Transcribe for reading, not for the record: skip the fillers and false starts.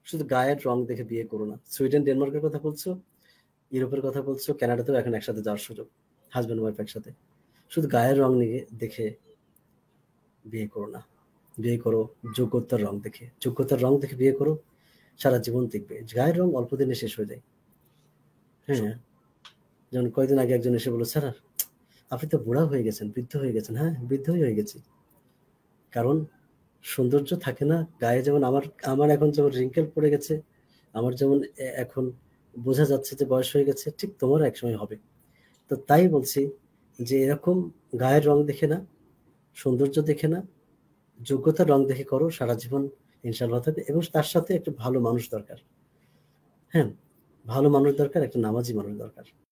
শুধু গায়ের রং দেখে বিয়ে করো না। সুইডেন, ডেনমার্কের কথা বলছো, ইউরোপের কথা বলছো, কানাডাতেও এখন একসাথে যাওয়ার সুযোগ, হাজব্যান্ড ওয়াইফ একসাথে। শুধু গায়ের রং নিয়ে দেখে বিয়ে করো না। বিয়ে করো যোগ্যতার রং দেখে। যোগ্যতার রং দেখে বিয়ে করো, সারা জীবন টিকবে। গায়ের রং অল্প দিনে শেষ হয়ে যায়। হ্যাঁ, যেমন কয়েকদিন আগে একজন এসে বলল, স্যার আপনি তো বুড়া হয়ে গেছেন, বৃদ্ধ হয়ে গেছেন। হ্যাঁ, বৃদ্ধই হয়ে গেছি। কারণ সৌন্দর্য থাকে না গায়ে। যেমন আমার আমার এখন যেমন রিঙ্কেল পড়ে গেছে, আমার যেমন এখন বোঝা যাচ্ছে যে বয়স হয়ে গেছে, ঠিক তোমারও একসময় হবে। তো তাই বলছি যে এরকম গায়ের রং দেখে না, সৌন্দর্য দেখে না, যোগ্যতার রং দেখে করো, সারা জীবন ইনশাআল্লাহ থাকবে। এবং তার সাথে একটা ভালো মানুষ দরকার। হ্যাঁ, ভালো মানুষ দরকার, একটা নামাজি মানুষ দরকার।